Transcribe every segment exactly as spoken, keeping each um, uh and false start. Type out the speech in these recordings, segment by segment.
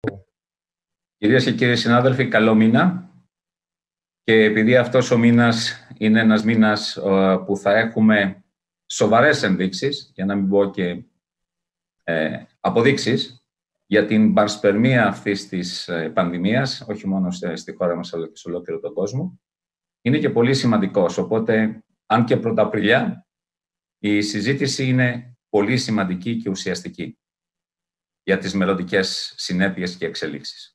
Κυρίες και κύριοι συνάδελφοι, καλό μήνα. Και επειδή αυτός ο μήνας είναι ένας μήνας που θα έχουμε σοβαρές ενδείξεις, για να μην πω και ε, αποδείξεις, για την παρσπερμία αυτής της πανδημίας, όχι μόνο στη χώρα μας, αλλά και σε ολόκληρο τον κόσμο, είναι και πολύ σημαντικός. Οπότε, αν και πρωταπριλιά, η συζήτηση είναι πολύ σημαντική και ουσιαστική για τις μελλοντικές συνέπειες και εξελίξεις.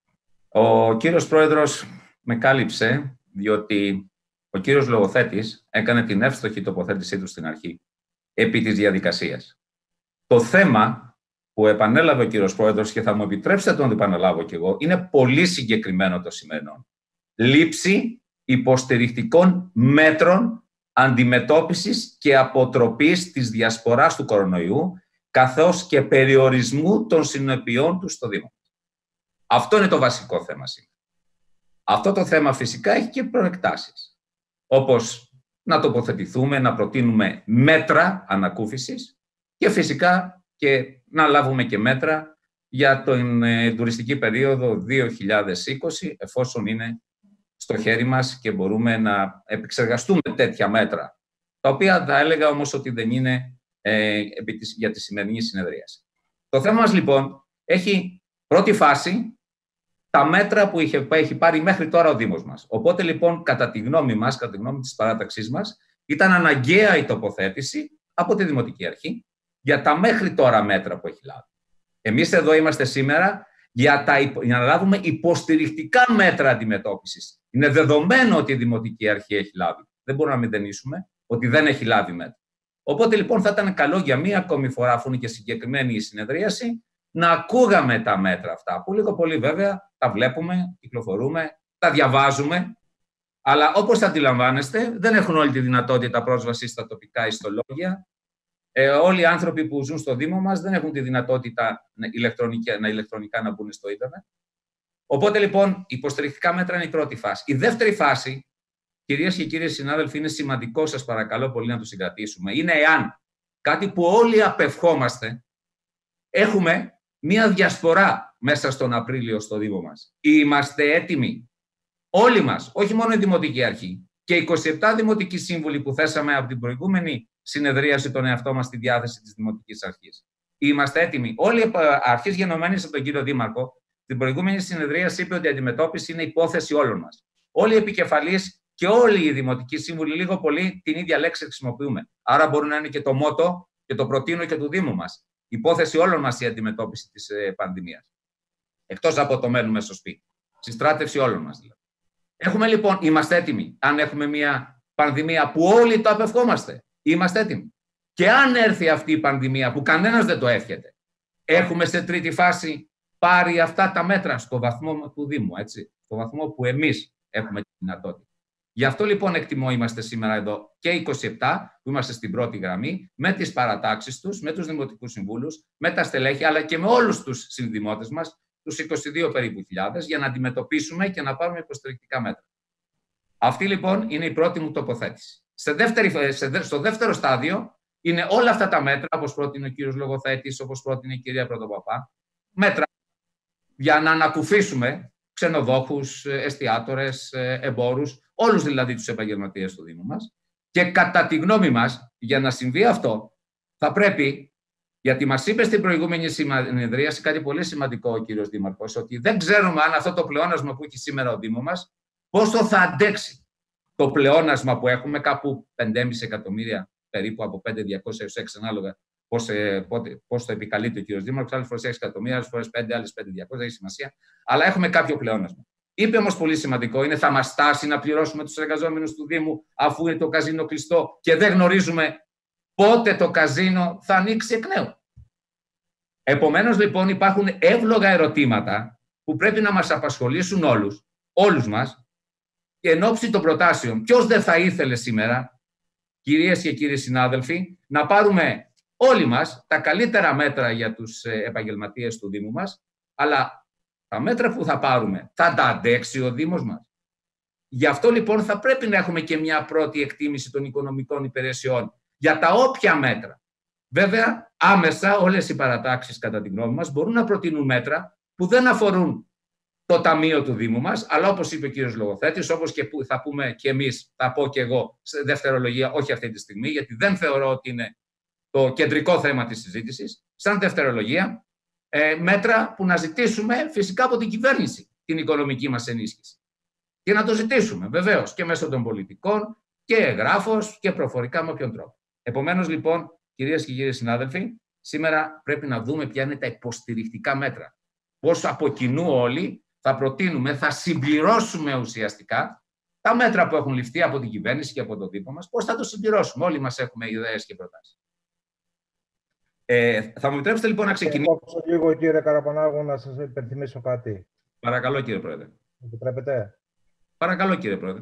Ο κύριος Πρόεδρος με κάλυψε, διότι ο κύριος Λογοθέτης έκανε την εύστοχη τοποθέτησή του στην αρχή, επί της διαδικασίας. Το θέμα που επανέλαβε ο κύριος Πρόεδρος, και θα μου επιτρέψετε να το επαναλάβω κι εγώ, είναι πολύ συγκεκριμένο το σημερινό. Λήψη υποστηρικτικών μέτρων αντιμετώπισης και αποτροπής της διασποράς του κορονοϊού, καθώς και περιορισμού των συνεπειών του στο Δήμο. Αυτό είναι το βασικό θέμα σήμερα. Αυτό το θέμα φυσικά έχει και προεκτάσεις, όπως να τοποθετηθούμε, να προτείνουμε μέτρα ανακούφισης και φυσικά και να λάβουμε και μέτρα για την ε, τουριστική περίοδο δύο χιλιάδες είκοσι, εφόσον είναι στο χέρι μας και μπορούμε να επεξεργαστούμε τέτοια μέτρα, τα οποία θα έλεγα όμως ότι δεν είναι ε, για τη σημερινή συνεδρίαση. Το θέμα μας λοιπόν έχει πρώτη φάση τα μέτρα που είχε, έχει πάρει μέχρι τώρα ο Δήμος μας. Οπότε λοιπόν, κατά τη γνώμη μας, κατά τη γνώμη της παράταξής μας, ήταν αναγκαία η τοποθέτηση από τη Δημοτική Αρχή για τα μέχρι τώρα μέτρα που έχει λάβει. Εμείς εδώ είμαστε σήμερα για, τα, για να λάβουμε υποστηρικτικά μέτρα αντιμετώπισης. Είναι δεδομένο ότι η Δημοτική Αρχή έχει λάβει. Δεν μπορούμε να μηδενίσουμε ότι δεν έχει λάβει μέτρα. Οπότε λοιπόν θα ήταν καλό για μία ακόμη φορά, αφού είναι και συγκεκριμένη η συνεδρίαση, να ακούγαμε τα μέτρα αυτά, που λίγο πολύ βέβαια τα βλέπουμε, κυκλοφορούμε, τα διαβάζουμε, αλλά όπως θα αντιλαμβάνεστε, δεν έχουν όλη τη δυνατότητα πρόσβαση στα τοπικά ιστολόγια. Ε, όλοι οι άνθρωποι που ζουν στο Δήμο μας δεν έχουν τη δυνατότητα ηλεκτρονικά, να ηλεκτρονικά να μπουν στο ίντερνετ. Οπότε λοιπόν, υποστηρικτικά μέτρα είναι η πρώτη φάση. Η δεύτερη φάση, κυρίες και κύριοι συνάδελφοι, είναι σημαντικό, σας παρακαλώ πολύ να το συγκρατήσουμε, είναι εάν κάτι που όλοι απευχόμαστε, έχουμε μία διασπορά μέσα στον Απρίλιο στο Δήμο μας. Είμαστε έτοιμοι, όλοι μας, όχι μόνο η Δημοτική Αρχή, και είκοσι επτά Δημοτικοί Σύμβουλοι που θέσαμε από την προηγούμενη συνεδρίαση τον εαυτό μας στη διάθεση της Δημοτικής Αρχής. Είμαστε έτοιμοι. Όλοι οι αρχές γενομένες από τον κύριο Δήμαρχο, την προηγούμενη συνεδρίαση είπε ότι η αντιμετώπιση είναι υπόθεση όλων μας. Όλοι οι επικεφαλείς και όλοι οι Δημοτικοί Σύμβουλοι, λίγο πολύ την ίδια λέξη χρησιμοποιούμε. Άρα μπορεί να είναι και το μότο και το προτείνω και του Δήμου μας. Υπόθεση όλων μας η αντιμετώπιση της ε, πανδημίας. Εκτός από το μένουμε στο σπίτι. Συστράτευση όλων μας δηλαδή. Έχουμε λοιπόν, είμαστε έτοιμοι. Αν έχουμε μια πανδημία που όλοι το απευχόμαστε, είμαστε έτοιμοι. Και αν έρθει αυτή η πανδημία που κανένας δεν το εύχεται, έχουμε σε τρίτη φάση πάρει αυτά τα μέτρα στο βαθμό του Δήμου, έτσι, στο βαθμό που εμείς έχουμε τη δυνατότητα. Γι' αυτό λοιπόν εκτιμώ είμαστε σήμερα εδώ και είκοσι επτά που είμαστε στην πρώτη γραμμή, με τις παρατάξεις τους, με τους Δημοτικούς Συμβούλους, με τα στελέχη, αλλά και με όλους τους συνδημότες μας, τους είκοσι δύο περίπου χιλιάδες, για να αντιμετωπίσουμε και να πάρουμε υποστηρικτικά μέτρα. Αυτή λοιπόν είναι η πρώτη μου τοποθέτηση. Σε δεύτερη, σε, στο δεύτερο στάδιο είναι όλα αυτά τα μέτρα, όπως πρότεινε ο κύριος Λογοθέτης, όπως πρότεινε η κυρία Πρωτοπαπά, μέτρα για να ανακουφίσουμε ξενοδόχους, εστιατόρες, εμπόρους, όλους δηλαδή τους επαγγελματίες του Δήμου μας. Και κατά τη γνώμη μας, για να συμβεί αυτό, θα πρέπει, γιατί μας είπε στην προηγούμενη συνεδρίαση κάτι πολύ σημαντικό ο κύριος Δήμαρχος, ότι δεν ξέρουμε αν αυτό το πλεόνασμα που έχει σήμερα ο Δήμος μας, πόσο θα αντέξει το πλεόνασμα που έχουμε, κάπου πέντε κόμμα πέντε εκατομμύρια, περίπου από πέντε χιλιάδες διακόσια έως έξι, ανάλογα πώς, πώς το επικαλείται ο κύριος Δήμαρχος, άλλες φορές έξι εκατομμύρια, άλλες φορές πέντε, άλλες πέντε χιλιάδες διακόσια, έχει σημασία, αλλά έχουμε κάποιο πλεόνασμα. Είπε όμως πολύ σημαντικό, είναι θα μας στάσει να πληρώσουμε τους εργαζόμενους του Δήμου αφού είναι το καζίνο κλειστό και δεν γνωρίζουμε πότε το καζίνο θα ανοίξει εκ νέου. Επομένως λοιπόν υπάρχουν εύλογα ερωτήματα που πρέπει να μας απασχολήσουν όλους, όλους μας, και εν ώψη των προτάσεων. Ποιος δεν θα ήθελε σήμερα, κυρίες και κύριοι συνάδελφοι, να πάρουμε όλοι μας τα καλύτερα μέτρα για τους επαγγελματίες του Δήμου μας, αλλά τα μέτρα που θα πάρουμε θα τα αντέξει ο Δήμος μας. Γι' αυτό λοιπόν θα πρέπει να έχουμε και μια πρώτη εκτίμηση των οικονομικών υπηρεσιών για τα όποια μέτρα. Βέβαια, άμεσα όλες οι παρατάξεις κατά τη γνώμη μας μπορούν να προτείνουν μέτρα που δεν αφορούν το ταμείο του Δήμου μας, αλλά όπως είπε ο κύριος Λογοθέτης, όπως και που θα πούμε και εμείς, θα πω και εγώ σε δευτερολογία, όχι αυτή τη στιγμή, γιατί δεν θεωρώ ότι είναι το κεντρικό θέμα της συζήτησης, σαν δευτερολογία, ε, μέτρα που να ζητήσουμε φυσικά από την κυβέρνηση την οικονομική μας ενίσχυση. Και να το ζητήσουμε βεβαίως και μέσω των πολιτικών και εγγράφως και προφορικά με όποιον τρόπο. Επομένως, λοιπόν, κυρίες και κύριοι συνάδελφοι, σήμερα πρέπει να δούμε ποια είναι τα υποστηρικτικά μέτρα. Πώς από κοινού όλοι θα προτείνουμε, θα συμπληρώσουμε ουσιαστικά τα μέτρα που έχουν ληφθεί από την κυβέρνηση και από το Δήμο μας, πώς θα το συμπληρώσουμε. Όλοι μας έχουμε ιδέες και προτάσεις. Ε, θα μου επιτρέψετε λοιπόν να ξεκινήσω. Θα λίγο, κύριε Καραπανάγου, να σας υπενθυμίσω κάτι. Παρακαλώ, κύριε Πρόεδρε. Επιτρέπετε. Παρακαλώ, κύριε Πρόεδρε.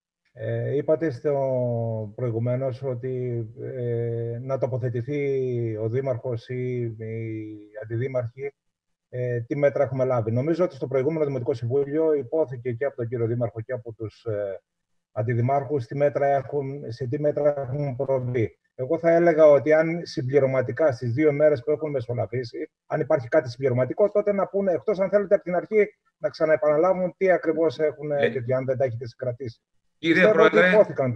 Ε, είπατε στο προηγουμένως ότι ε, να τοποθετηθεί ο Δήμαρχος ή οι αντιδήμαρχοι ε, τι μέτρα έχουμε λάβει. Νομίζω ότι στο προηγούμενο Δημοτικό Συμβούλιο υπόθηκε και από τον κύριο Δήμαρχο και από τους ε, αντιδημάρχους τι μέτρα έχουν, σε τι μέτρα έχουν προβεί. Εγώ θα έλεγα ότι αν συμπληρωματικά στις δύο μέρες που έχουν μεσολαβήσει, αν υπάρχει κάτι συμπληρωματικό, τότε να πούνε, εκτός αν θέλετε από την αρχή να ξαναεπαναλάβουν τι ακριβώς έχουν ε, και αν δεν τα έχετε συγκρατήσει. Κύριε Πρόεδρε,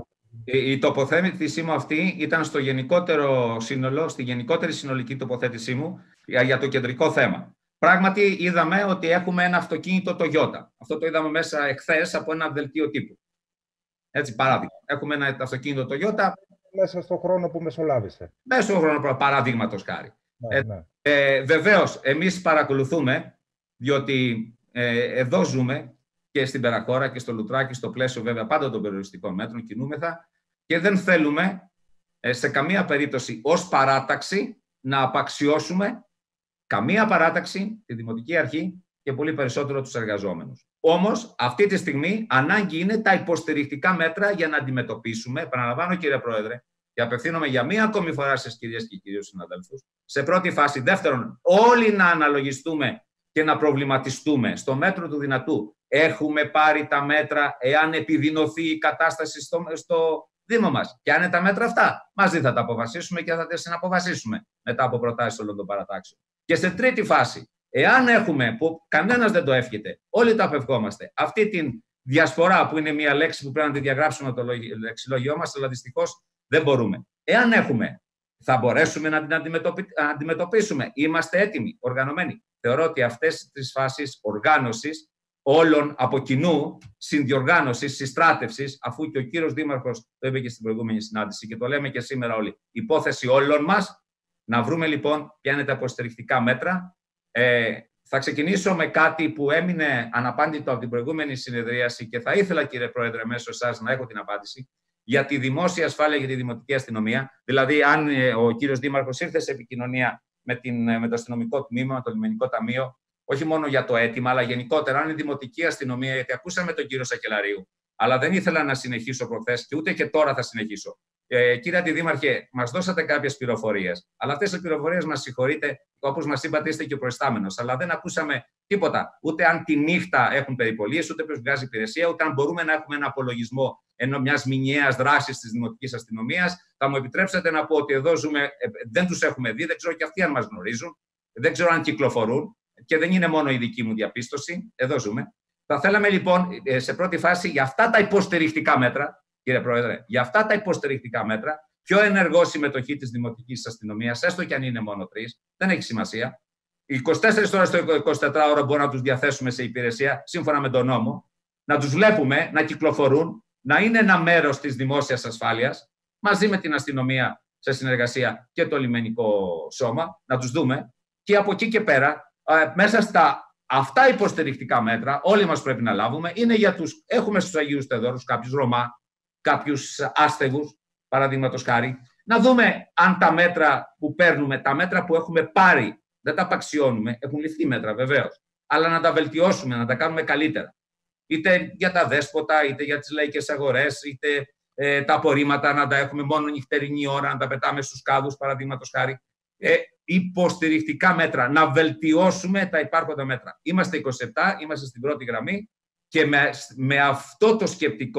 η τοποθέτησή μου αυτή ήταν στο γενικότερο σύνολο, στη γενικότερη συνολική τοποθέτησή μου για το κεντρικό θέμα. Πράγματι, είδαμε ότι έχουμε ένα αυτοκίνητο Toyota. Αυτό το είδαμε μέσα εχθές από ένα δελτίο τύπου. Έτσι, παράδειγμα. Έχουμε ένα αυτοκίνητο Toyota. Μέσα στον χρόνο που μεσολάβησε. Μέσα στον χρόνο, παραδείγματος χάρη. Ναι, ε, ναι. Ε, βεβαίως, εμείς παρακολουθούμε, διότι ε, εδώ ζούμε και στην Περακόρα και στο Λουτράκι, στο πλαίσιο βέβαια πάντα των περιοριστικών μέτρων, κινούμεθα και δεν θέλουμε ε, σε καμία περίπτωση ως παράταξη να απαξιώσουμε καμία παράταξη, τη Δημοτική Αρχή και πολύ περισσότερο τους εργαζόμενους. Όμως, αυτή τη στιγμή ανάγκη είναι τα υποστηρικτικά μέτρα για να αντιμετωπίσουμε, επαναλαμβάνω κύριε Πρόεδρε, και απευθύνομαι για μία ακόμη φορά στις κυρίες και κυρίους συναδέλφους, σε πρώτη φάση. Δεύτερον, όλοι να αναλογιστούμε και να προβληματιστούμε στο μέτρο του δυνατού. Έχουμε πάρει τα μέτρα εάν επιδεινωθεί η κατάσταση στο, στο Δήμο μας. Και αν είναι τα μέτρα αυτά, μαζί θα τα αποφασίσουμε και θα τα συναποφασίσουμε μετά από προτάσεις όλων των παρατάξεων. Και σε τρίτη φάση, εάν έχουμε, που κανένας δεν το εύχεται, όλοι τα απευχόμαστε, αυτή τη διασπορά που είναι μια λέξη που πρέπει να τη διαγράψουμε από το λεξιλόγιό μας, αλλά δυστυχώς δεν μπορούμε. Εάν έχουμε, θα μπορέσουμε να την αντιμετωπίσουμε. Είμαστε έτοιμοι, οργανωμένοι. Θεωρώ ότι αυτές τις φάσεις οργάνωσης όλων από κοινού, συνδιοργάνωσης, συστράτευσης, αφού και ο κύριος Δήμαρχος το είπε και στην προηγούμενη συνάντηση και το λέμε και σήμερα όλοι, υπόθεση όλων μας, να βρούμε λοιπόν ποια είναι τα υποστηρικτικά μέτρα. Ε, θα ξεκινήσω με κάτι που έμεινε αναπάντητο από την προηγούμενη συνεδρίαση και θα ήθελα, κύριε Πρόεδρε, μέσω εσάς να έχω την απάντηση για τη δημόσια ασφάλεια και τη δημοτική αστυνομία. Δηλαδή, αν ε, ο κύριος Δήμαρχος ήρθε σε επικοινωνία με, την, με το αστυνομικό τμήμα, με το λιμενικό ταμείο, όχι μόνο για το αίτημα, αλλά γενικότερα, αν η δημοτική αστυνομία, γιατί ακούσαμε τον κύριο Σακελαρίου, αλλά δεν ήθελα να συνεχίσω προχθές και ούτε και τώρα θα συνεχίσω. Ε, κύριε Αντιδήμαρχε, μας δώσατε κάποιες πληροφορίες, αλλά αυτές οι πληροφορίες μας συγχωρείτε, όπως μας είπατε, είστε και ο προϊστάμενος, αλλά δεν ακούσαμε τίποτα. Ούτε αν τη νύχτα έχουν περιπολίες, ούτε ποιος βγάζει υπηρεσία, ούτε αν μπορούμε να έχουμε ένα απολογισμό ενώ μιας μηνιαίας δράσης της δημοτικής αστυνομίας. Θα μου επιτρέψετε να πω ότι εδώ ζούμε, δεν τους έχουμε δει, δεν ξέρω και αυτοί αν μας γνωρίζουν, δεν ξέρω αν κυκλοφορούν και δεν είναι μόνο η δική μου διαπίστωση. Εδώ ζούμε. Θα θέλαμε λοιπόν σε πρώτη φάση για αυτά τα υποστηρικτικά μέτρα, κύριε Πρόεδρε, για αυτά τα υποστηρικτικά μέτρα, πιο ενεργό συμμετοχή της δημοτικής αστυνομίας, έστω και αν είναι μόνο τρεις, δεν έχει σημασία. είκοσι τέσσερις ώρες το εικοσιτετράωρο μπορούμε να τους διαθέσουμε σε υπηρεσία, σύμφωνα με τον νόμο, να τους βλέπουμε να κυκλοφορούν, να είναι ένα μέρος της δημόσιας ασφάλειας, μαζί με την αστυνομία σε συνεργασία και το λιμενικό σώμα, να τους δούμε και από εκεί και πέρα, μέσα στα αυτά υποστηρικτικά μέτρα, όλοι μας πρέπει να λάβουμε, είναι για τους, έχουμε στους Αγίους Θεοδόρους κάποιους Ρωμά, κάποιους άστεγους, παραδείγματος χάρη, να δούμε αν τα μέτρα που παίρνουμε, τα μέτρα που έχουμε πάρει, δεν τα απαξιώνουμε, έχουν ληφθεί μέτρα βεβαίως, αλλά να τα βελτιώσουμε, να τα κάνουμε καλύτερα. Είτε για τα δέσποτα, είτε για τις λαϊκές αγορές, είτε ε, τα απορρίμματα να τα έχουμε μόνο νυχτερινή ώρα, να τα πετάμε στους κάδους, παραδείγματος χάρη. Ε, υποστηρικτικά μέτρα, να βελτιώσουμε τα υπάρχοντα μέτρα. Είμαστε είκοσι επτά, είμαστε στην πρώτη γραμμή και με, με αυτό το σκεπτικό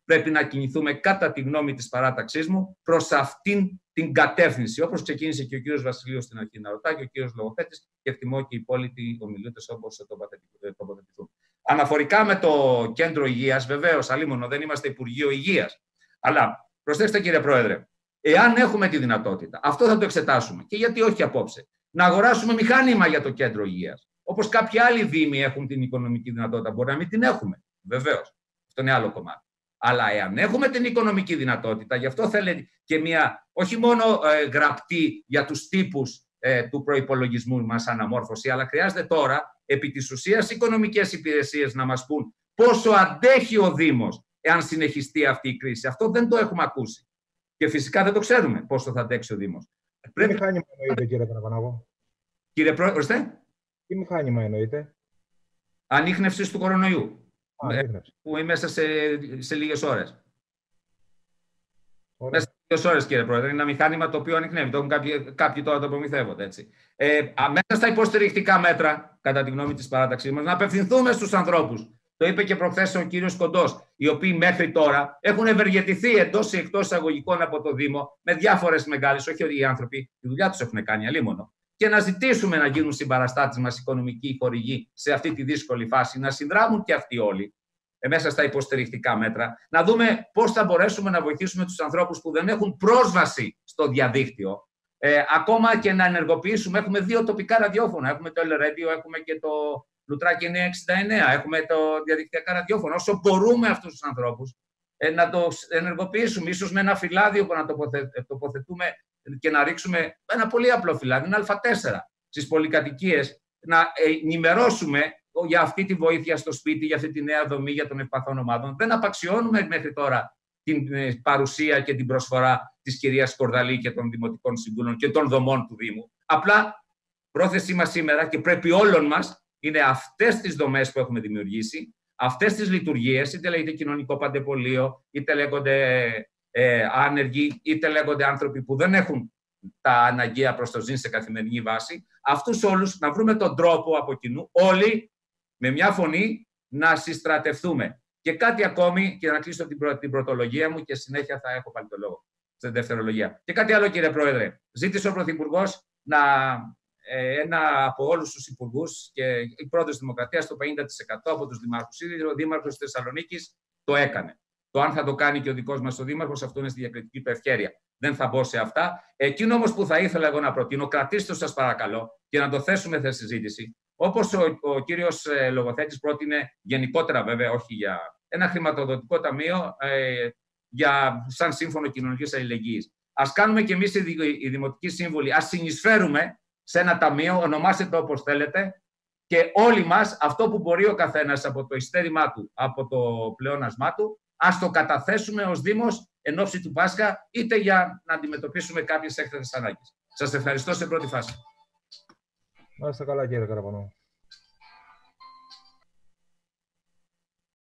πρέπει να κινηθούμε, κατά τη γνώμη της παράταξής μου, προς αυτήν την κατεύθυνση. Όπως ξεκίνησε και ο κύριος Βασιλείος στην αρχή να ρωτά, και ο κύριος Λογοθέτης, και εκτιμώ και οι υπόλοιποι ομιλητές όπως τοποθετηθούν. Αναφορικά με το κέντρο υγείας, βεβαίως, αλίμονο, δεν είμαστε Υπουργείο Υγείας. Αλλά προσέξτε, κύριε Πρόεδρε, εάν έχουμε τη δυνατότητα, αυτό θα το εξετάσουμε. Και γιατί όχι απόψε, να αγοράσουμε μηχάνημα για το κέντρο υγείας. Όπως κάποιοι άλλοι δήμοι έχουν την οικονομική δυνατότητα, μπορεί να μην την έχουμε. Βεβαίως. Αυτό είναι άλλο κομμάτι. Αλλά εάν έχουμε την οικονομική δυνατότητα, γι' αυτό θέλει και μια, όχι μόνο ε, γραπτή για τους τύπους ε, του προϋπολογισμού μας αναμόρφωση, αλλά χρειάζεται τώρα, επί της ουσίας, οικονομικές υπηρεσίες να μας πούν πόσο αντέχει ο Δήμος εάν συνεχιστεί αυτή η κρίση. Αυτό δεν το έχουμε ακούσει. Και φυσικά δεν το ξέρουμε πόσο θα αντέξει ο Δήμος. Τι Πρέπει... μηχάνημα εννοείται, κύριε Καραπανάγο? Κύριε Πρόεδρε, τι μηχάνημα εννοείται? Ανίχνευσης του κορονοϊού. Α, που είναι μέσα σε, σε λίγες ώρες. Ωραία. Μέσα σε λίγες ώρες, κύριε Πρόεδρε. Είναι ένα μηχάνημα το οποίο ανιχνεύει. Το έχουν κάποιοι, κάποιοι τώρα το προμηθεύονται. Έτσι. Ε, μέσα στα υποστηρικτικά μέτρα, κατά τη γνώμη της παράταξής μας, να απευθυνθούμε στους ανθρώπους. Το είπε και προχθές ο κύριος Κοντός, οι οποίοι μέχρι τώρα έχουν ευεργετηθεί εντός ή εκτός εισαγωγικών από το Δήμο με διάφορες μεγάλες, όχι ότι οι άνθρωποι τη δουλειά τους έχουν κάνει αλίμονο. Και να ζητήσουμε να γίνουν συμπαραστάτες μας οικονομικοί χορηγοί σε αυτή τη δύσκολη φάση, να συνδράμουν και αυτοί όλοι ε, μέσα στα υποστηρικτικά μέτρα, να δούμε πώς θα μπορέσουμε να βοηθήσουμε τους ανθρώπους που δεν έχουν πρόσβαση στο διαδίκτυο, ε, ακόμα και να ενεργοποιήσουμε. Έχουμε δύο τοπικά ραδιόφωνα, έχουμε το L Radio, έχουμε και το Λουτράκι εννιακόσια εξήντα εννέα, έχουμε το διαδικτυακά ραδιόφωνο. Όσο μπορούμε αυτούς τους ανθρώπους ε, να το ενεργοποιήσουμε, ίσως με ένα φυλάδιο που να τοποθε, τοποθετούμε και να ρίξουμε ένα πολύ απλό φυλάδι, ένα Α τέσσερα στις πολυκατοικίες, να ενημερώσουμε για αυτή τη βοήθεια στο σπίτι, για αυτή τη νέα δομή για των ευπαθών ομάδων. Δεν απαξιώνουμε μέχρι τώρα την παρουσία και την προσφορά της κυρίας Κορδαλή και των Δημοτικών Συμβούλων και των δομών του Δήμου. Απλά πρόθεσή μας σήμερα, και πρέπει όλων μας, είναι αυτές τις δομές που έχουμε δημιουργήσει, αυτές τις λειτουργίες, είτε λέγεται κοινωνικό παντεπολείο, είτε λέγονται ε, άνεργοι, είτε λέγονται άνθρωποι που δεν έχουν τα αναγκαία προς το ζήν σε καθημερινή βάση, αυτούς όλους να βρούμε τον τρόπο από κοινού, όλοι με μια φωνή, να συστρατευτούμε. Και κάτι ακόμη, και να κλείσω την, πρω, την πρωτολογία μου και συνέχεια θα έχω πάλι το λόγο στην δευτερολογία. Και κάτι άλλο, κύριε Πρόεδρε. Ζήτησε ο Πρωθυπουργός να, ε, ένα από όλους τους υπουργούς και η πρώτη Δημοκρατίας, το πενήντα τοις εκατό από τους δημάρχους. Ήδη ο Δήμαρχος της Θεσσαλονίκης το έκανε. Το αν θα το κάνει και ο δικός μας ο Δήμαρχος, αυτό είναι στη διακριτική του ευκαιρία. Δεν θα μπω σε αυτά. Εκείνο όμως που θα ήθελα εγώ να προτείνω, κρατήστε το σας παρακαλώ και να το θέσουμε σε συζήτηση. Όπως ο, ο κύριος ε, Λογοθέτης πρότεινε, γενικότερα βέβαια, όχι για ένα χρηματοδοτικό ταμείο, ε, για, σαν σύμφωνο κοινωνικής αλληλεγγύης. Ας κάνουμε κι εμείς οι, οι δημοτικοί σύμβουλοι, ας συνεισφέρουμε σε ένα ταμείο, ονομάστε το όπως θέλετε, και όλοι μας αυτό που μπορεί ο καθένας από το ειστέρημά του, από το πλεόνασμά του, ας το καταθέσουμε ως Δήμος εν ώψη του Πάσχα, είτε για να αντιμετωπίσουμε κάποιες έκτακτες ανάγκες. Σας ευχαριστώ σε πρώτη φάση. Να είστε καλά, κύριε Καραπανό.